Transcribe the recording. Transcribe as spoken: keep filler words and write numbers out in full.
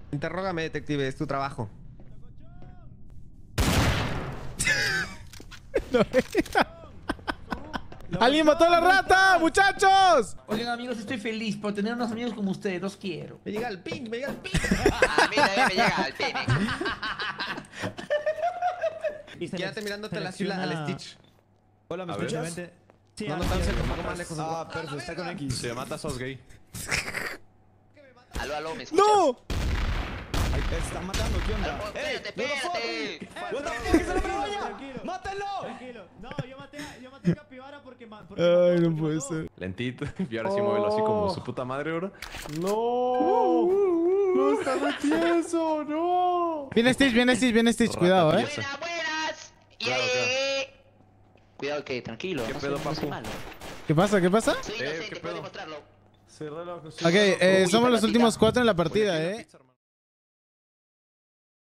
Interrógame, detective, es tu trabajo. ¡Alguien mató a la rata, muchachos! Oigan, amigos, estoy feliz por tener unos amigos como ustedes. Los quiero. Me llega el ping, me llega el ping. A mí también me llega al pene. Quédate mirándote la ciudad al Stitch. Hola, ¿me A ver. escuchas? Sí, No, no, tan cerca, un poco más lejos. Ah, perfecto, está con X. Si me matas, sos gay. Aló, aló, ¿me escuchas? ¡No! Ay, te están matando, ¿qué onda? Espérate, ¡Ey! espérate. ¡What the fuck! ¡Es una vaya! Tranquilo. ¡Mátenlo! Tranquilo. No, yo maté a, yo maté a Capibara porque... ma- porque Ay, mató, no porque puede mató. ser. Lentito. Y ahora sí muévelo así como su puta madre, bro. ¡No! ¡No está muy tieso! ¡No! Viene Stitch, viene Stitch, viene Stitch. Cuidado, eh. Buenas, buenas. Claro, Yeah. Cuidado que, tranquilo. ¿Qué no pedo, soy- no soy papu? malo. ¿Qué pasa? ¿Qué pasa? Soy Eh, inocente, ¿qué puedo pedo? demostrarlo. Cerré la Ok, eh, somos los últimos cuatro en la partida, eh.